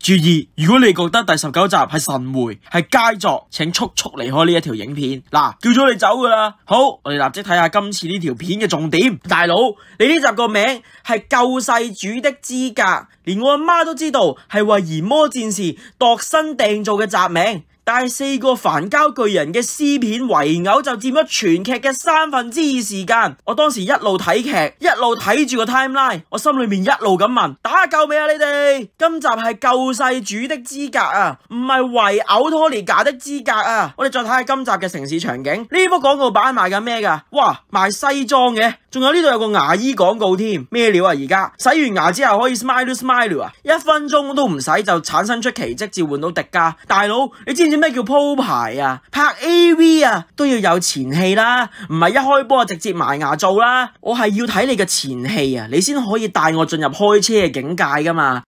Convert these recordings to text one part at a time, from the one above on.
注意，如果你覺得第19集係神回係佳作，請速速離開呢一條影片。嗱，叫咗你走噶啦。好，我哋立即睇下今次呢條片嘅重點。大佬，你呢集個名係救世主的資格，連我阿媽都知道係為炎魔戰士度身訂造嘅集名。但係4個凡膠巨人嘅屍片圍毆就佔咗全劇嘅2/3時間。我當時一路睇劇，一路睇住個 timeline， 我心裏面一路咁問：打夠未啊你哋？今集係救世主的資格啊，唔係圍毆托尼賈的資格啊！我哋再睇下今集嘅城市場景，呢幅廣告版賣緊咩噶？哇，賣西裝嘅，仲有呢度有個牙醫廣告添，咩料啊？而家洗完牙之後可以 smile 啊，1分鐘都唔使就產生出奇蹟召喚到迪迦。大佬，你知唔知咩叫鋪排啊？拍 AV 啊都要有前戲啦，唔係一開波就直接埋牙做啦。我係要睇你嘅前戲啊，你先可以帶我進入開車嘅境界噶嘛。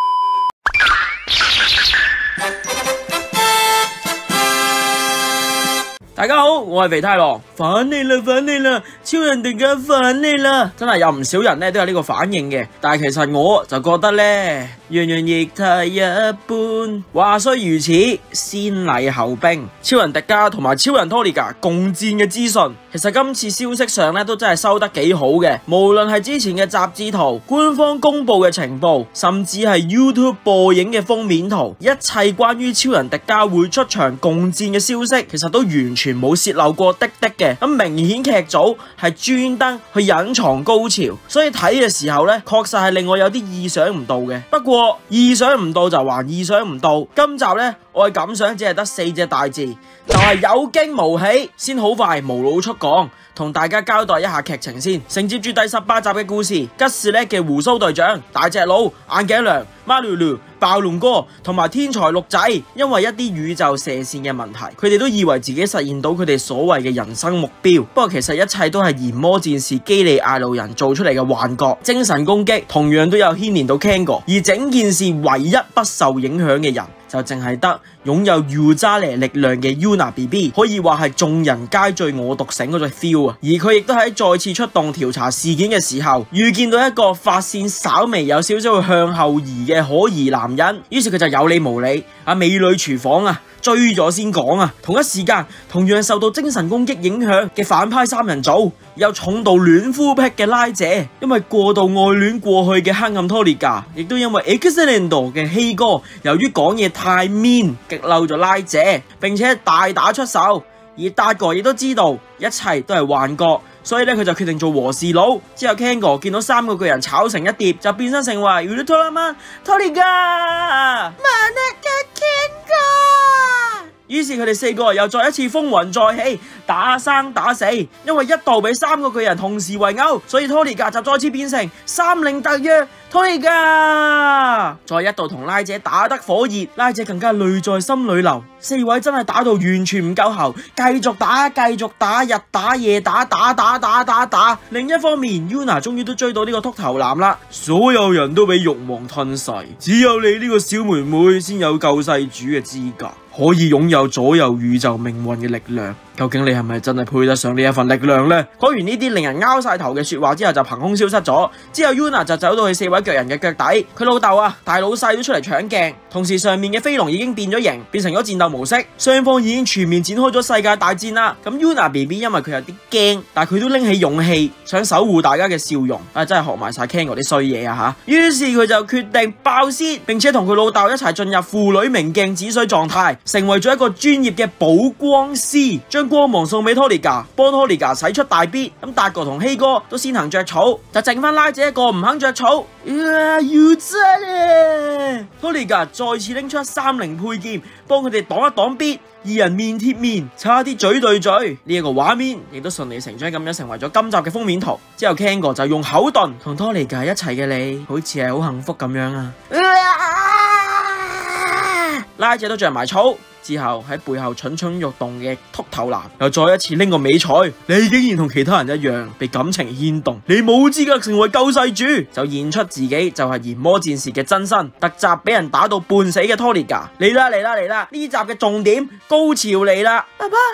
大家好，我係肥太郎，反你啦，超人迪迦反你啦！真係有唔少人咧都有呢個反應嘅，但係其實我就覺得咧，樣樣亦太一般。話雖如此，先禮後兵，超人迪迦同埋超人托尼賈共戰嘅資訊，其實今次消息上咧都真係收得幾好嘅。無論係之前嘅雜誌圖、官方公布嘅情報，甚至係 YouTube 播映嘅封面圖，一切關於超人迪迦會出場共戰嘅消息，其實都完全冇洩漏過的嘅。咁明顯劇組係專登去隱藏高潮，所以睇嘅時候咧，確實係令我有啲意想唔到嘅。不過意想唔到就還意想唔到，今集咧我嘅感想只係得4隻大字，就係有驚無喜。先好快無腦出講，同大家交代一下劇情先。承接住第18集嘅故事，吉士叻嘅鬍鬚隊長、大隻佬、眼鏡娘、馬嚕嚕、暴龍哥同埋天才鹿仔，因為一啲宇宙射線嘅問題，佢哋都以為自己實現到佢哋所謂嘅人生目標。不過其實一切都係炎魔戰士基利艾路人做出嚟嘅幻覺。精神攻擊同樣都有牽連到 Kengo， 而整件事唯一不受影響嘅人，就淨係得擁有 Uzale 力量嘅 Yuna BB， 可以話係眾人皆醉我獨醒嗰種 feel 啊！而佢亦都喺再次出動調查事件嘅時候，遇見到一個髮線稍微有少少向後移嘅可疑男人，於是佢就有理無理美女廚房啊追咗先講啊！同一時間，同樣受到精神攻擊影響嘅反派3人組，有重度戀膚癖嘅拉姐，因為過度愛戀過去嘅黑暗托尼賈，亦都因為 Excellendo 嘅希哥，由於講嘢太 mean， 激嬲咗拉姐，並且大打出手。而達哥亦都知道一切都係幻覺，所以咧佢就決定做和事佬。之後 Kengo 見到3個巨人炒成一碟，就變身成為 Ultraman 托尼賈。於是佢哋4個又再一次風雲再起，打生打死。因為一度俾3個巨人同時圍毆，所以托尼賈就再次變成30特約托尼賈。再一度同拉姐打得火熱，拉姐更加淚在心裏流。4位真係打到完全唔夠喉，繼續打，日打夜打。另一方面 ，Yuna 終於都追到呢個禿頭男啦。所有人都俾慾望吞噬，只有你呢個小妹妹先有救世主嘅資格，可以擁有左右宇宙命運嘅力量。究竟你係咪真係配得上呢一份力量呢？講完呢啲令人拗晒頭嘅說話之後，就憑空消失咗。之後 Yuna 就走到去4位巨人嘅腳底，佢老豆啊、大老細都出嚟搶鏡。同時上面嘅飛龍已經變咗形，變成咗戰鬥模式，雙方已經全面展開咗世界大戰啦。咁 Yuna BB 因為佢有啲驚，但係佢都拎起勇氣，想守護大家嘅笑容。真係學埋晒 Kengo 啲衰嘢啊吓！於是佢就決定爆屍，並且同佢老豆一齊進入父女明鏡止水狀態，成為咗一個專業嘅補光師，將光芒送俾托尼賈，幫托尼賈使出大必。咁達哥同希哥都先行着草，就剩翻拉姐一個唔肯着草。托尼賈再次拎出30配劍，幫佢哋擋一擋必，二人面貼面，差啲嘴對嘴。呢一個畫面亦都順理成章咁樣成為咗今集嘅封面圖。之後 Kengo 就用口遁同托尼賈一齊嘅你，好似係好幸福咁樣啊！拉姐都着埋草。之後喺背後蠢蠢欲動嘅禿頭男又再一次拎個美彩，你竟然同其他人一樣被感情牽動，你冇資格成為救世主，就現出自己就係炎魔戰士嘅真身。特集俾人打到半死嘅托尼賈，嚟啦，呢集嘅重點高潮嚟啦！爸爸，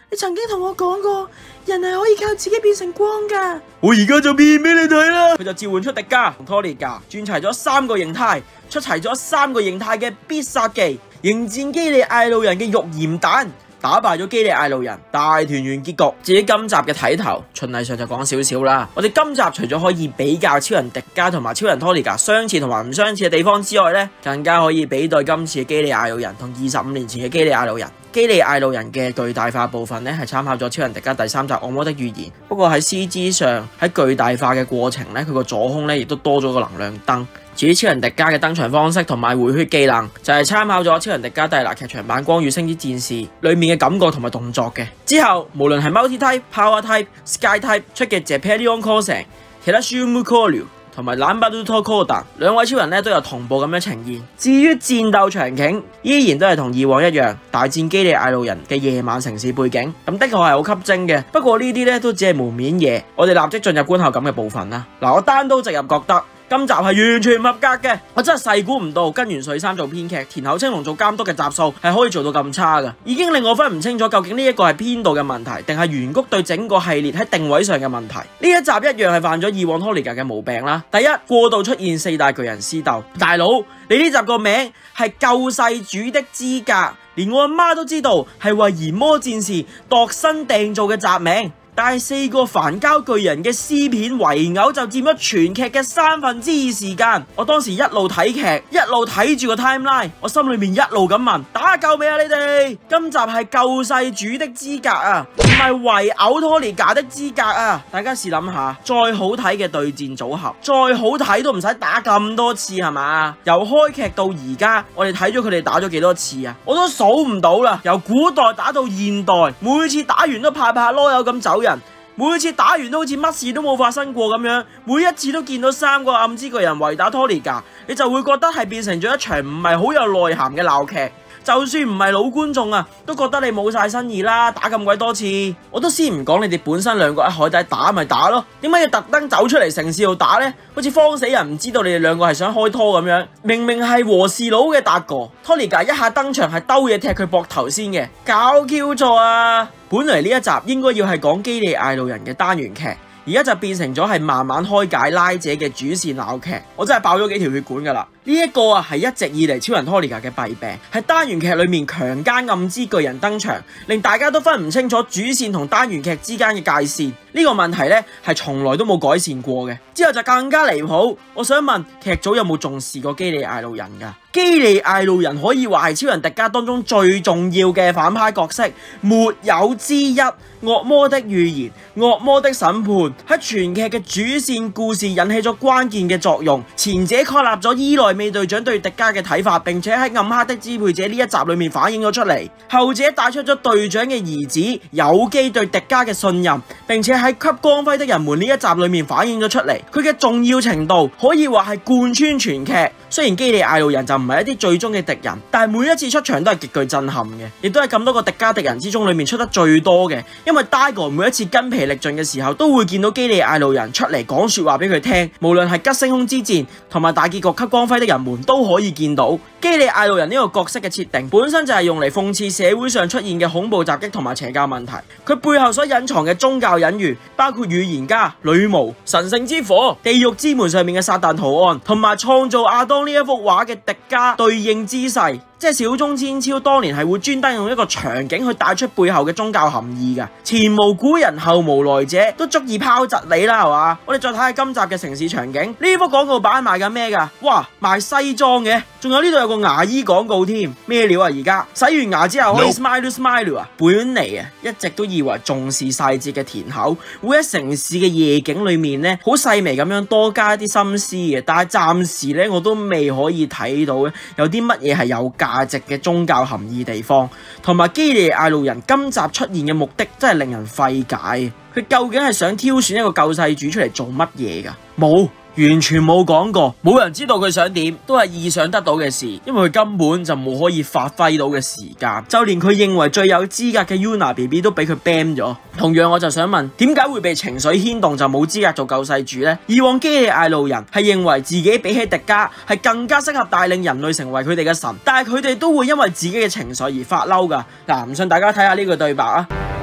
你曾經同我講過，人係可以靠自己變成光噶。我而家就變俾你睇啦。佢就召喚出迪迦同托利迦，轉齊咗3個形態，出齊咗3個形態嘅必殺技，迎戰基利艾路人嘅肉鹽蛋。打敗咗基利艾路人，大團圓結局。至於今集嘅睇頭，循例上就講少少啦。我哋今集除咗可以比較超人迪迦同埋超人托利迦相似同埋唔相似嘅地方之外呢，更加可以比對今次嘅基利艾路人同25年前嘅基利艾路人。基利艾路人嘅巨大化部分呢，係參考咗超人迪迦第3集惡魔的預言，不過喺 CG 上喺巨大化嘅過程呢，佢個左胸呢亦都多咗個能量燈。至於超人迪迦嘅登場方式同埋回血技能，就係參考咗超人迪迦蒂拿劇場版《光與星之戰士》裏面嘅感覺同埋動作嘅。之後無論係 Multi Type、Power Type、Sky Type 出嘅 Zeppelion Crossing、其他 Shumu Koryu 同埋 Lambaduto Kodan 兩位超人咧都有同步咁樣呈現。至於戰鬥場景，依然都係同以往一樣，大戰基利艾路人嘅夜晚城市背景，咁的確係好吸睛嘅。不過呢啲咧都只係門面嘢，我哋立即進入觀後感嘅部分啦。嗱，我單刀直入覺得今集係完全唔合格嘅，我真係細估唔到跟完水三做編劇，田口青龍做監督嘅集數係可以做到咁差㗎，已經令我分唔清楚究竟呢一個係編導嘅問題，定係原谷對整個系列喺定位上嘅問題。呢一集一樣係犯咗以往托利迦嘅毛病啦。第一，過度出現4大巨人私鬥，大佬你呢集個名係救世主的資格，連我阿媽都知道係為炎魔戰士度身訂造嘅集名。但係4個凡交巨人嘅屍片圍毆就佔咗全劇嘅2/3時間。我當時一路睇劇，一路睇住個 timeline， 我心裏面一路咁問：打夠未啊你哋？今集係救世主的資格啊，唔係圍毆托利迦的資格啊！大家試諗下，再好睇嘅對戰組合，再好睇都唔使打咁多次係嘛？由開劇到而家，我哋睇咗佢哋打咗幾多次啊？我都數唔到啦。由古代打到現代，每次打完都拍囉柚咁走人。每次打完都好似乜事都冇發生過咁樣，每一次都見到3個暗之巨人圍打托利迦，你就會覺得係變成咗一場唔係好有內涵嘅鬧劇。就算唔係老觀眾啊，都覺得你冇晒新意啦，打咁鬼多次。我都先唔講你哋本身2個喺海底打咪打咯，點解要特登走出嚟城市度打呢？好似慌死人唔知道你哋2個係想開拖咁樣。明明係和事佬嘅達哥，托利迦一下登場係兜嘢踢佢膊頭先嘅，搞 Q 錯啊！本嚟呢一集應該要係講基利艾路人嘅單元劇，而家就變成咗係慢慢開解拉姐嘅主線鬧劇，我真係爆咗幾條血管噶啦！呢一個啊係一直以嚟超人托利迦嘅弊病，係單元劇裏面強姦暗之巨人登場，令大家都分唔清楚主線同單元劇之間嘅界線。呢個問題呢係從來都冇改善過嘅。之後就更加離譜，我想問劇組有冇重視過基利艾路人噶？基利艾路人可以話係超人迪迦當中最重要嘅反派角色，沒有之一。惡魔的預言、惡魔的審判喺全劇嘅主線故事引起咗關鍵嘅作用，前者確立咗伊萊美隊長對迪迦嘅睇法，並且喺暗黑的支配者呢一集裏面反映咗出嚟。後者帶出咗隊長嘅兒子有基對迪迦嘅信任，並且喺給光輝的人們呢一集裏面反映咗出嚟。佢嘅重要程度可以話係貫穿全劇。雖然基利艾路人就唔係一啲最終嘅敵人，但係每一次出場都係極具震撼嘅，亦都係咁多個迪迦敵人之中裏面出得最多嘅。因為 Daigo 每一次筋疲力盡嘅時候，都會見到基利艾路人出嚟講說話俾佢聽，無論係吉星空之戰同埋大結局給光輝的人們都可以見到。基利艾路人呢個角色嘅設定本身就係用嚟諷刺社會上出現嘅恐怖襲擊同埋邪教問題，佢背後所隱藏嘅宗教隱喻，包括預言家、女巫、神聖之火、地獄之門上面嘅撒旦圖案，同埋創造亞當呢一幅畫嘅迪迦對應姿勢。即係小中千超當年係會專登用一個場景去帶出背後嘅宗教含義㗎，前無古人後無來者都足以拋窒你啦，係嘛？我哋再睇下今集嘅城市場景，呢幅廣告版賣緊咩㗎？哇，賣西裝嘅，仲有呢度有個牙醫廣告添，咩料啊？而家洗完牙之後可以 smile 啊！本嚟啊，一直都以為重視細節嘅田口會喺城市嘅夜景裏面呢，好細微咁樣多加一啲心思嘅，但係暫時呢，我都未可以睇到咧有啲乜嘢係有價值嘅宗教含義地方，同埋基利艾路人今集出現嘅目的真係令人費解。佢究竟係想挑選一個救世主出嚟做乜嘢噶？冇，完全冇講過，冇人知道佢想點，都係意想得到嘅事，因為佢根本就冇可以發揮到嘅時間，就連佢認為最有資格嘅 Yuna BB 都俾佢 ban 咗。同樣我就想問，點解會被情緒牽動就冇資格做救世主呢？以往基利艾路人係認為自己比起迪迦係更加適合帶領人類成為佢哋嘅神，但係佢哋都會因為自己嘅情緒而發嬲噶。嗱，唔信大家睇下呢句對白啊！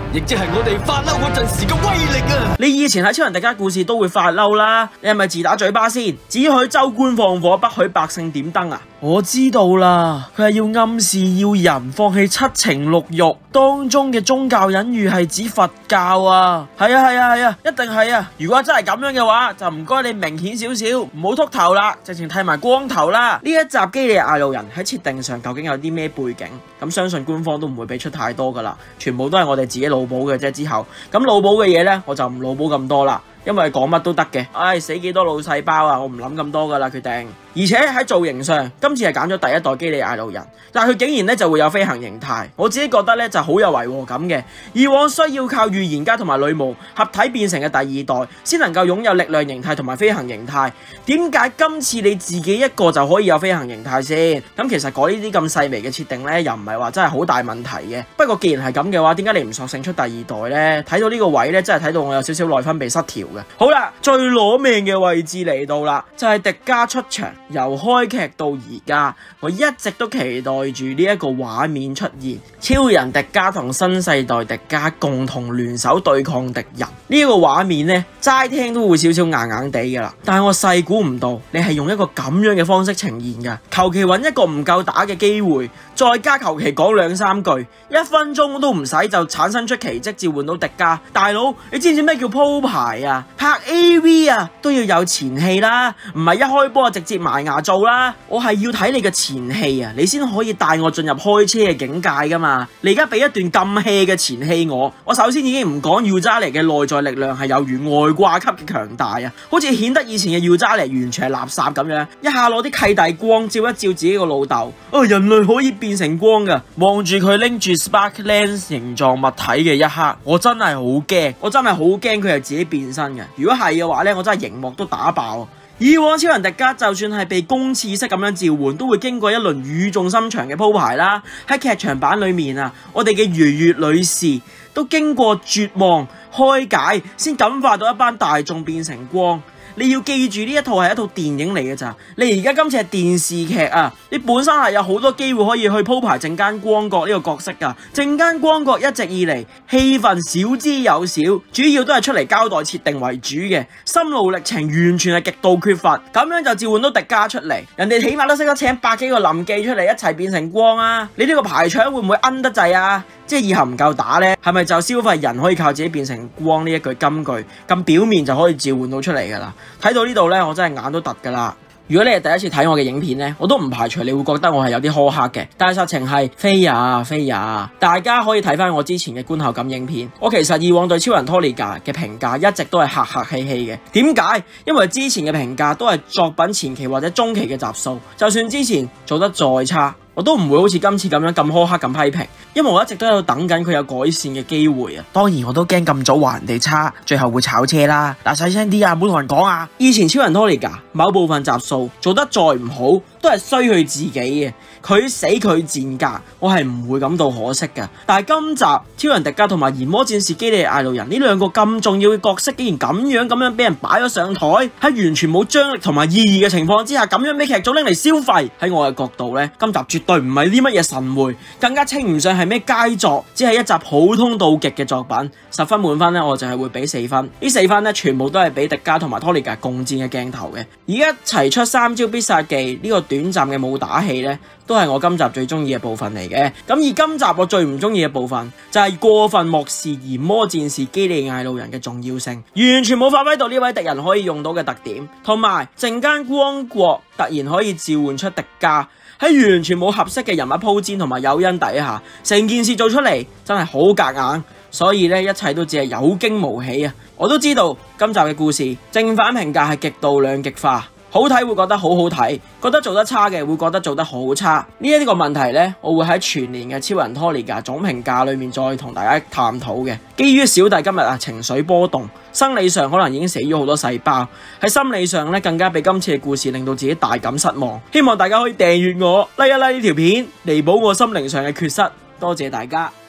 亦即係我哋發嬲嗰陣時嘅威力啊！ 你以前喺超人迪迦故事都會發嬲啦，你係咪自打嘴巴先？只許州官放火，不許百姓點燈啊！我知道啦，佢係要暗示要人放棄七情六欲，當中嘅宗教隱喻係指佛教啊！係啊，一定係啊！如果真係咁樣嘅話，就唔該你明顯少少，唔好禿頭啦，直情剃埋光頭啦！呢一集基利亞路人喺設定上究竟有啲咩背景？咁相信官方都唔會俾出太多噶啦，全部都係我哋自己腦補嘅啫。之後咁腦補嘅嘢呢，我就唔腦補咁多啦。因為講乜都得嘅，唉，死幾多腦細胞啊！我唔諗咁多噶啦，決定。而且喺造型上，今次係揀咗第一代基利亞路人，但係佢竟然咧就會有飛行形態，我自己覺得咧就好有違和感嘅。以往需要靠預言家同埋女巫合體變成嘅第二代，先能夠擁有力量形態同埋飛行形態。點解今次你自己一個就可以有飛行形態先？咁其實改呢啲咁細微嘅設定咧，又唔係話真係好大問題嘅。不過既然係咁嘅話，點解你唔索性出第二代呢？睇到呢個位咧，真係睇到我有少少內分泌失調嘅。好啦，最攞命嘅位置嚟到啦，就係迪迦出場。由開劇到而家，我一直都期待住呢一個畫面出現，超人迪迦同新世代迪迦共同聯手對抗敵人。呢個畫面呢，齋聽都會少少硬硬地噶啦，但係我細估唔到你係用一個咁樣嘅方式呈現噶，求其揾一個唔夠打嘅機會，再加求其講兩三句，1分鐘都唔使就產生出奇蹟召喚到迪迦。大佬，你知唔知咩叫鋪排啊？拍 AV 啊都要有前戲啦，唔係一開波就直接埋牙做啦。我係要睇你嘅前戲啊，你先可以帶我進入開車嘅境界噶嘛。你而家俾一段咁 hea 嘅前戲我首先已經唔講耀扎尼嘅內在力量係有如外掛級嘅強大啊，好似顯得以前嘅耀扎尼完全係垃圾咁樣，一下攞啲契弟光照一照自己個老豆，人類可以變成光噶。望住佢拎住 Spark Lens 形狀物體嘅一刻，我真係好驚，佢係自己變身嘅。如果係嘅話呢，我真係熒幕都打爆。以往超人迪迦就算係被公廁式咁樣召喚，都會經過一輪語重心長嘅鋪排啦。喺劇場版裏面啊，我哋嘅如月女士都經過絕望開解，先感化到一班大眾變成光。你要記住呢一套係一套電影嚟嘅咋，你而家今次係電視劇啊，你本身係有好多機會可以去鋪排陣間光國呢個角色噶。陣間光國一直以嚟戲份少之又少，主要都係出嚟交代設定為主嘅，心路歷程完全係極度缺乏。咁樣就召喚到迪迦出嚟，人哋起碼都識得請百幾個臨記出嚟一齊變成光啊！你呢個排場會唔會奀得滯啊？即係以後唔夠打呢，係咪就消費人可以靠自己變成光呢一句金句咁表面就可以召喚到出嚟噶啦？睇到呢度呢，我真係眼都突噶啦。如果你係第一次睇我嘅影片呢，我都唔排除你會覺得我係有啲苛刻嘅，但係實情係飛呀，大家可以睇翻我之前嘅觀後感影片。我其實以往對超人托利加嘅評價一直都係客客氣氣嘅。點解？因為之前嘅評價都係作品前期或者中期嘅集數，就算之前做得再差，我都唔會好似今次咁樣咁苛刻咁批評，因為我一直都喺度等緊佢有改善嘅機會啊。當然我都驚咁早話人哋差，最後會炒車啦。嗱，細聲啲啊，唔好同人講啊。以前超人托利加某部分集數做得再唔好，都係衰佢自己嘅，佢死佢賤格，我係唔會感到可惜噶。但係今集超人迪迦同埋炎魔戰士基利亞路人呢兩個咁重要嘅角色，竟然咁樣俾人擺咗上台，喺完全冇張力同埋意義嘅情況之下，咁樣俾劇組拎嚟消費。喺我嘅角度呢，今集絕對唔係啲乜嘢神回，更加稱唔上係咩佳作，只係一集普通到極嘅作品。10分滿分呢，我就係會俾4分。呢4分呢，全部都係俾迪迦同埋托利加共戰嘅鏡頭嘅。而一齊出3招必殺技呢個短暫嘅武打戲呢，都係我今集最中意嘅部分嚟嘅。咁而今集我最唔中意嘅部分就係過分漠視炎魔戰士基利亞路人嘅重要性，完全冇發揮到呢位敵人可以用到嘅特點，同埋陣間光國突然可以召喚出迪迦，喺完全冇合適嘅人物鋪墊同埋誘因底下，成件事做出嚟真係好夾硬，所以呢，一切都只係有驚無喜啊！我都知道今集嘅故事正反評價係極度兩極化。好睇會覺得好好睇，覺得做得差嘅會覺得做得好差。呢一個問題呢，我會喺全年嘅超人托利加總評價裏面再同大家探討嘅。基於小弟今日情緒波動，生理上可能已經死咗好多細胞，喺心理上呢，更加俾今次嘅故事令到自己大感失望。希望大家可以訂閱我，like 一 like 呢條片，彌補我心靈上嘅缺失。多謝大家。